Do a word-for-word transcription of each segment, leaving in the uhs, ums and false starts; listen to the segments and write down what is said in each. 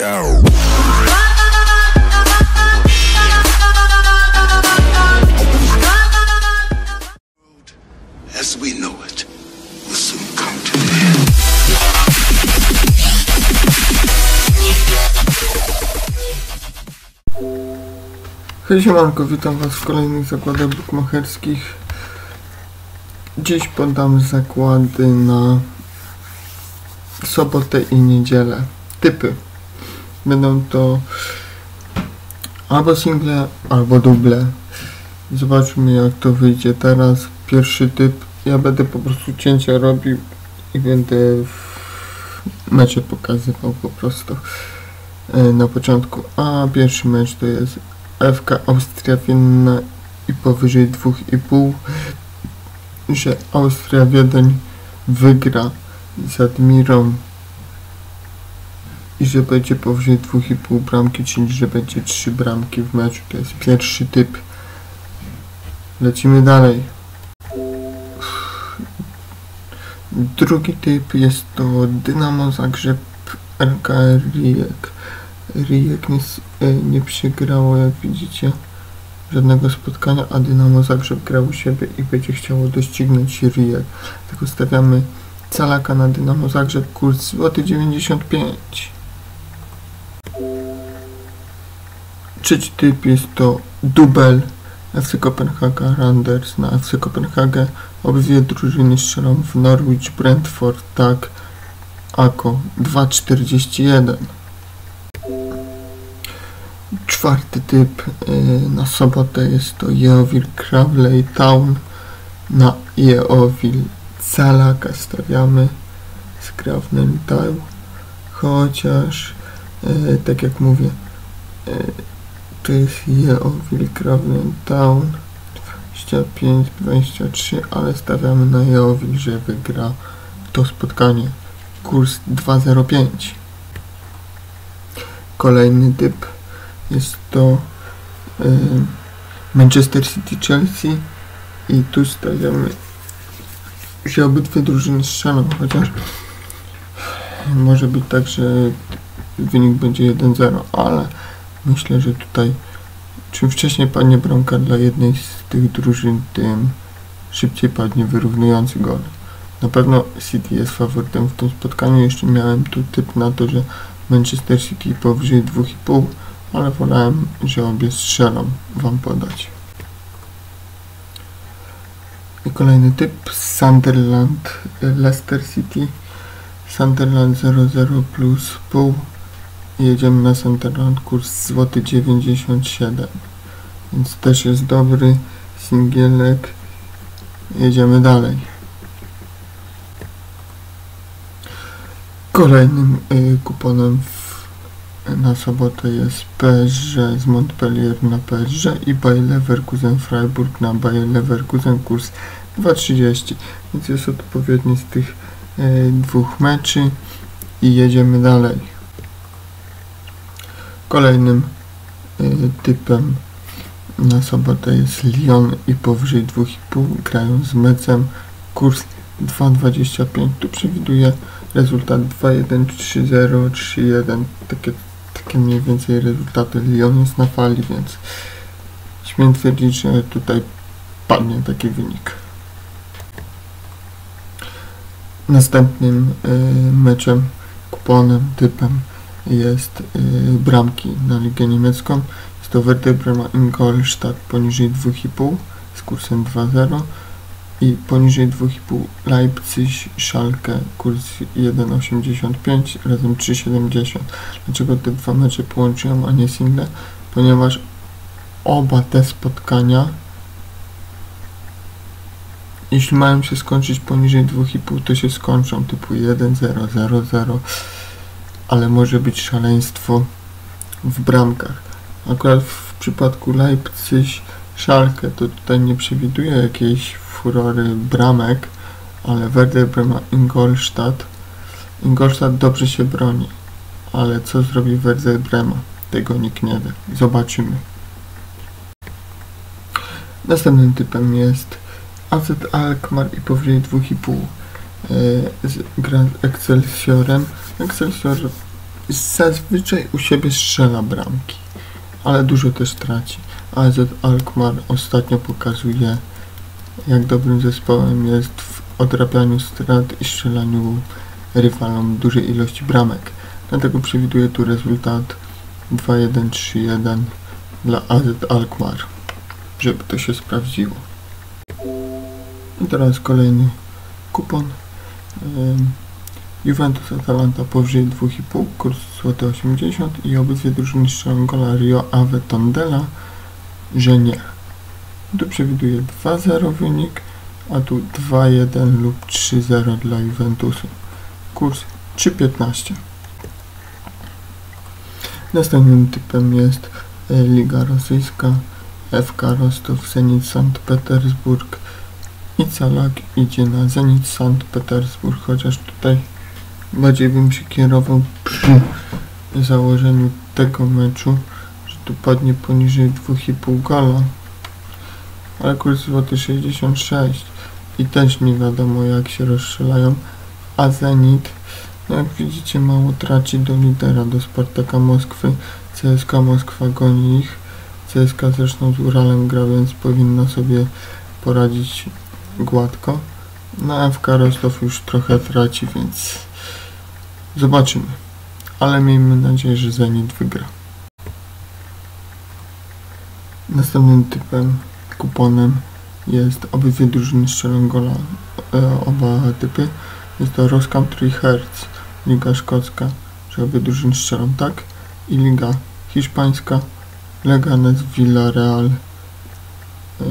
As we know it, will soon come to an end. Hej siemanko, witam was w kolejnych zakładach bukmacherskich. Dziś podam zakłady na sobotę i niedzielę. Typy. Będą to albo single, albo duble. Zobaczmy, jak to wyjdzie teraz. Pierwszy typ. Ja będę po prostu cięcia robił i będę w mecie pokazywał po prostu na początku. A pierwszy mecz to jest F K Austria Wienna i powyżej dwa i pół, że Austria Wiedeń wygra z Admirą i że będzie powyżej dwa i pół bramki, czyli że będzie trzy bramki w meczu. To jest pierwszy typ. Lecimy dalej. Drugi typ jest to Dynamo Zagrzeb R K R Rijek. Rijek nie, nie przegrało, jak widzicie, żadnego spotkania, a Dynamo Zagrzeb grał u siebie i będzie chciało doścignąć Rijek. Tak ustawiamy calaka na Dynamo Zagrzeb, kurs złoty dziewięćdziesiąt pięć. Trzeci typ jest to dubel F C Kopenhaga Randers na F C Kopenhagę. Obydwie drużyny strzelą w Norwich Brentford, tak, Ako dwa czterdzieści jeden. Czwarty typ yy, na sobotę jest to Yeovil Crawley Town. Na Yeovil calaka stawiamy z Crawley Town, chociaż yy, tak jak mówię, yy, to jest Yeovil Crawley Town dwadzieścia pięć dwadzieścia trzy, ale stawiamy na Yeovil, że wygra to spotkanie. Kurs dwa zero pięć. Kolejny typ jest to y, Manchester City Chelsea i tu stawiamy, że obydwie drużyny strzelą, chociaż może być tak, że wynik będzie jeden zero, ale myślę, że tutaj czym wcześniej padnie bramka dla jednej z tych drużyn, tym szybciej padnie wyrównujący gol. Na pewno City jest faworytem w tym spotkaniu. Jeszcze miałem tu typ na to, że Manchester City powyżej dwa i pół, ale wolałem, że obie strzelą, wam podać. I kolejny typ, Sunderland Leicester City. Sunderland zero zero plus pół. Jedziemy na Sunderland, kurs złoty dziewięćdziesiąt siedem, więc też jest dobry singielek. Jedziemy dalej. Kolejnym y, kuponem w, na sobotę jest P S G z Montpellier na P S G i Bayer Leverkusen Freiburg na Bayer Leverkusen, kurs dwa trzydzieści, więc jest odpowiedni z tych y, dwóch meczy i jedziemy dalej. Kolejnym y, typem na sobotę jest Lyon i powyżej dwa i pół, grają z Mecem, kurs dwa dwadzieścia pięć. Tu przewiduję rezultat dwa jeden, trzy zero, trzy jeden, takie, takie mniej więcej rezultaty. Lyon jest na fali, więc śmiem twierdzić, że tutaj padnie taki wynik. Następnym y, meczem, kuponem, typem jest y, bramki na Ligę Niemiecką. Jest to Werder Bremen Ingolstadt poniżej dwa i pół z kursem dwa zero i poniżej dwa i pół Leipzig Schalke, kurs jeden osiemdziesiąt pięć razem trzy siedemdziesiąt. Dlaczego te dwa mecze połączyłem, a nie single? Ponieważ oba te spotkania, jeśli mają się skończyć poniżej dwa i pół, to się skończą typu jeden zero, zero zero, ale może być szaleństwo w bramkach. Akurat w przypadku Leipzig Schalke to tutaj nie przewiduję jakiejś furory bramek, ale Werder Bremen Ingolstadt Ingolstadt dobrze się broni, ale co zrobi Werder Bremen? Tego nikt nie wie. Zobaczymy. Następnym typem jest A Z Alkmaar i powyżej dwa i pół. Gra z Excelsiorem. Excelsior zazwyczaj u siebie strzela bramki, ale dużo też traci. A Z Alkmaar ostatnio pokazuje, jak dobrym zespołem jest w odrabianiu strat i strzelaniu rywalom dużej ilości bramek. Dlatego przewiduję tu rezultat dwa jeden, trzy jeden dla A Z Alkmaar, żeby to się sprawdziło. I teraz kolejny kupon. Um, Juventus Atalanta powyżej dwa i pół, kurs złoty osiemdziesiąt i obydwie drużyny strzelą gola Rio Ave Tondela, że nie. Tu przewiduję dwa zero wynik, a tu dwa jeden lub trzy zero dla Juventusu. Kurs trzy piętnaście. Następnym typem jest Liga Rosyjska, F K Rostow, Zenit Sankt Petersburg i Calak idzie na Zenit Sankt Petersburg, chociaż tutaj bardziej bym się kierował przy założeniu tego meczu, że tu padnie poniżej dwa i pół gola, ale kurs złoty sześćdziesiąt sześć i też nie wiadomo jak się rozstrzelają, a Zenit, no jak widzicie, mało traci do lidera, do Spartaka Moskwy. C S K Moskwa goni ich, C S K zresztą z Uralem gra, więc powinna sobie poradzić gładko. Na F K Rostow już trochę traci, więc zobaczymy, ale miejmy nadzieję, że Zenit wygra. Następnym typem, kuponem jest obydwie drużyny strzelą gola, e, oba typy. Jest to Ross Country Hearts, Liga Szkocka, że obie drużyny strzelą tak, i Liga Hiszpańska, Leganes Villarreal, e,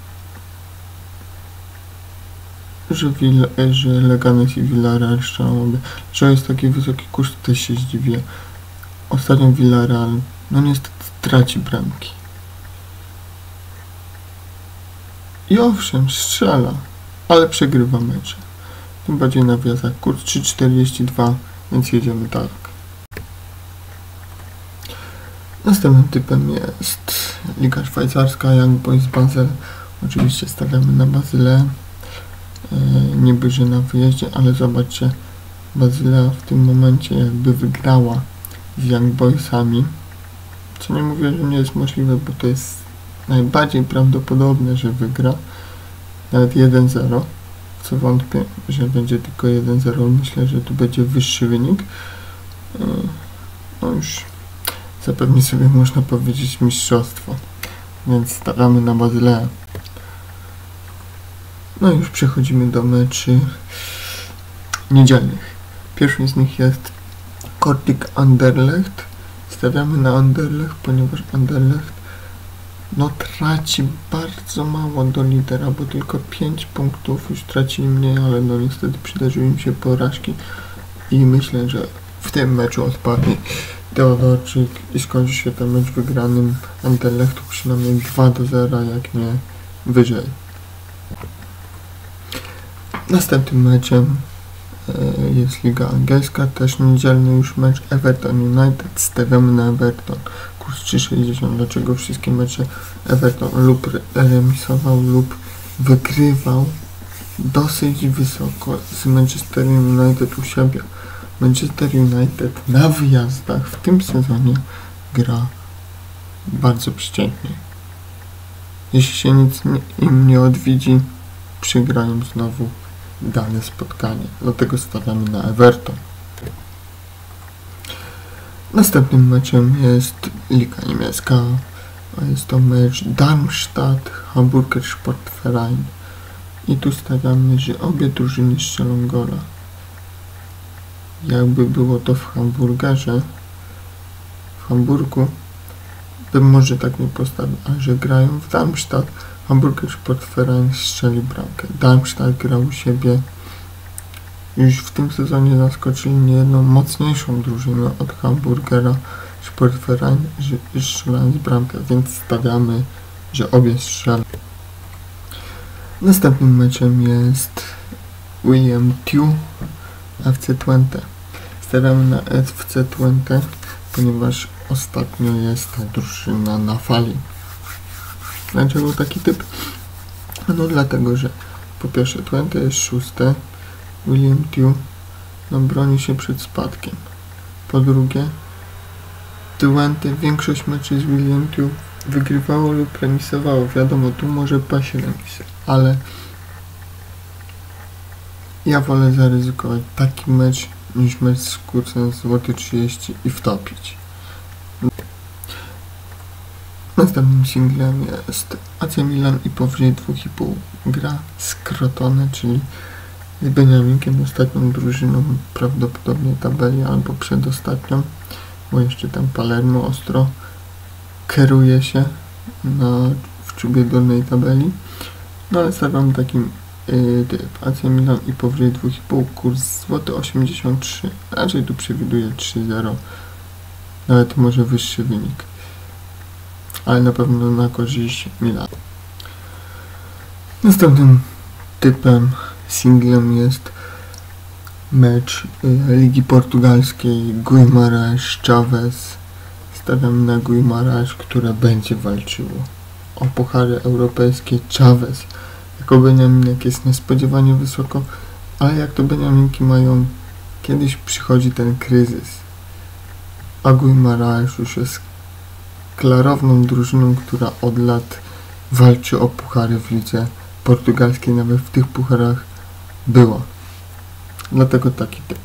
że, Villa, że Leganes i Villarreal strzelą obie. Że jest taki wysoki kurs, też się zdziwię. Ostatnio Villarreal, no niestety, traci bramki. I owszem, strzela, ale przegrywa mecze. Tym bardziej na wjazdach. Kurs trzy czterdzieści dwa, więc jedziemy tak. Następnym typem jest Liga Szwajcarska, Young Boys Basel. Oczywiście stawiamy na Bazylę. E, niby, że na wyjeździe, ale zobaczcie, Bazylea w tym momencie jakby wygrała z Young Boysami. Co nie mówię, że nie jest możliwe, bo to jest najbardziej prawdopodobne, że wygra. Nawet jeden zero. Co wątpię, że będzie tylko jeden zero. Myślę, że tu będzie wyższy wynik. No już zapewne sobie można powiedzieć mistrzostwo. Więc stawiamy na Bazyleę. No i już przechodzimy do meczy niedzielnych. Pierwszym z nich jest Kortrijk Anderlecht. Stawiamy na Anderlecht, ponieważ Anderlecht no traci bardzo mało do lidera, bo tylko pięć punktów, już tracili mniej, ale no niestety przydarzyły im się porażki i myślę, że w tym meczu odpadnie Teodorczyk i skończy się ten mecz wygranym Anderlechtu przynajmniej dwa do zera, jak nie wyżej. Następnym meczem e, jest Liga Angielska, też niedzielny już mecz Everton United. Stawiamy na Everton. Kurs trzy sześćdziesiąt. Dlaczego wszystkie mecze Everton lub remisował lub wygrywał dosyć wysoko z Manchester United u siebie. Manchester United na wyjazdach w tym sezonie gra bardzo przeciętnie. Jeśli się nic nie, im nie odwiedzi, przegrają znowu dane spotkanie. Dlatego stawiamy na Everton. Następnym meczem jest Liga Niemiecka. Jest to mecz Darmstadt Hamburger Sportverein. I tu stawiamy, że obie drużyny strzelą gola. Jakby było to w Hamburgerze, w Hamburgu, bym może tak nie postawił, ale że grają w Darmstadt, Hamburger Sportverein strzeli bramkę. Darmstadt grał u siebie, już w tym sezonie zaskoczyli niejedną mocniejszą drużynę od Hamburgera Sportverein, strzelając bramkę, więc stawiamy, że obie strzelą. Następnym meczem jest William Tew F C Twente. Stawiamy na F C Twente, ponieważ ostatnio jest ta drużyna na fali. Dlaczego taki typ? No dlatego, że po pierwsze Twente jest szóste, William Tew no, broni się przed spadkiem. Po drugie, Twente większość meczy z Williamtu wygrywało lub remisowało. Wiadomo, tu może paść remis, ale ja wolę zaryzykować taki mecz niż mecz z kursem złoty trzydzieści i wtopić. Następnym singlem jest A C Milan i powyżej dwa i pół. Gra z Crotone, czyli z Beniaminkiem, ostatnią drużyną prawdopodobnie tabeli albo przedostatnią, bo jeszcze tam Palermo ostro kieruje się na, w czubie dolnej tabeli. No ale stawiam taki yy, typ A C Milan i powyżej dwa i pół, kurs złoty osiemdziesiąt trzy, raczej tu przewiduję trzy zero, nawet może wyższy wynik, ale na pewno na korzyść Milan. Następnym typem, singlem jest mecz y, Ligi Portugalskiej Guimarães-Chaves. Stawiam na Guimarães, które będzie walczyło o puchary europejskie. Chaves jako Beniaminek jest niespodziewanie wysoko, ale jak to Beniaminki mają, kiedyś przychodzi ten kryzys, a Guimarães już jest klarowną drużyną, która od lat walczy o puchary w lidze portugalskiej, nawet w tych pucharach była. Dlatego taki typ.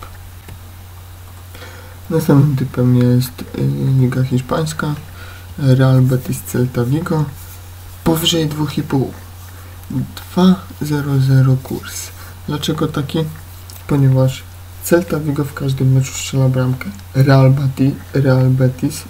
Następnym typem jest y, Liga Hiszpańska, Real Betis Celta Vigo, powyżej dwa i pół. dwa zero zero kurs. Dlaczego taki? Ponieważ Celta Vigo w każdym meczu strzela bramkę. Real Betis, Real Betis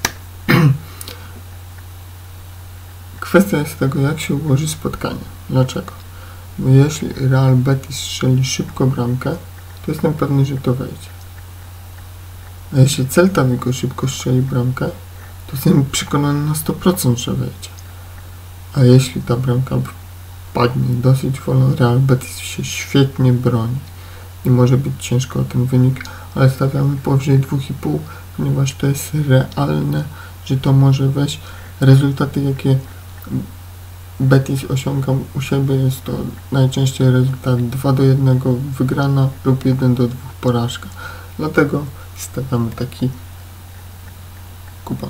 kwestia jest tego, jak się ułoży spotkanie. Dlaczego? Bo jeśli Real Betis strzeli szybko bramkę, to jestem pewny, że to wejdzie. A jeśli Celta Vigo szybko strzeli bramkę, to jestem przekonany na sto procent, że wejdzie. A jeśli ta bramka padnie dosyć wolno, Real Betis się świetnie broni i może być ciężko o ten wynik, ale stawiamy powyżej dwa i pół, ponieważ to jest realne, że to może wejść. Rezultaty, jakie Betis osiąga u siebie, jest to najczęściej rezultat dwa do jednego wygrana lub jeden do dwóch porażka. Dlatego stawiamy taki kupon.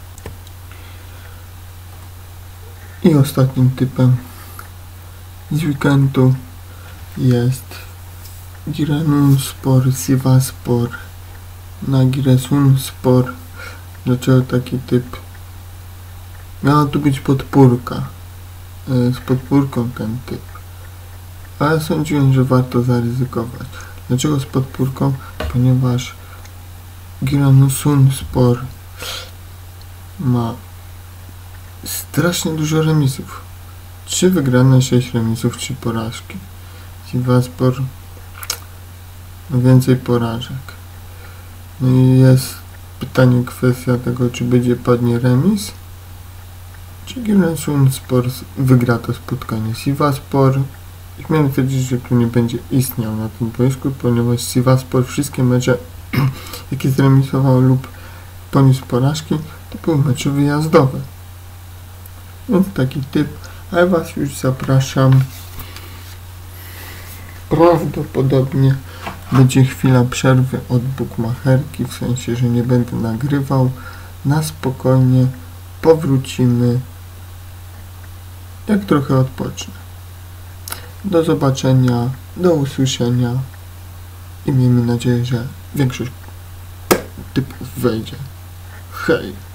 I ostatnim typem z weekendu jest Giresunspor Sivasspor na Giresunspor. Dlaczego taki typ? Miała tu być podpórka, z podpórką ten typ, ale sądziłem, że warto zaryzykować. Dlaczego z podpórką? Ponieważ Giresunspor ma strasznie dużo remisów. trzy wygrane, sześć remisów, trzy porażki. Sivasspor ma więcej porażek. No i jest pytanie, kwestia tego, czy będzie padnie remis, czy Giresunspor wygra to spotkanie. Sivasspor, śmiem twierdzić, że tu nie będzie istniał na tym boisku, ponieważ Sivasspor wszystkie mecze, jakie zremisował lub poniósł porażki, to były mecze wyjazdowe. Więc taki typ, a ja was już zapraszam. Prawdopodobnie będzie chwila przerwy od bukmacherki, w sensie, że nie będę nagrywał. Na spokojnie powrócimy, jak trochę odpocznę. Do zobaczenia, do usłyszenia i miejmy nadzieję, że większość typów wejdzie. Hej!